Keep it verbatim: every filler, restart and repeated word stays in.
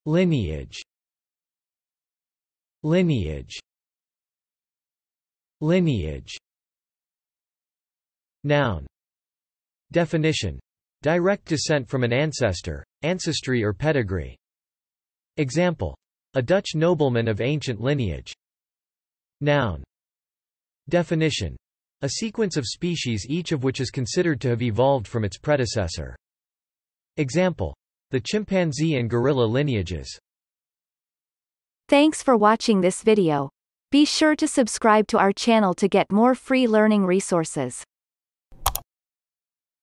lineage, lineage, lineage. Noun. Definition: direct descent from an ancestor, ancestry or pedigree. Example: a Dutch nobleman of ancient lineage. Noun. Definition: a sequence of species each of which is considered to have evolved from its predecessor. Example: the chimpanzee and gorilla lineages. Thanks for watching this video. Be sure to subscribe to our channel to get more free learning resources.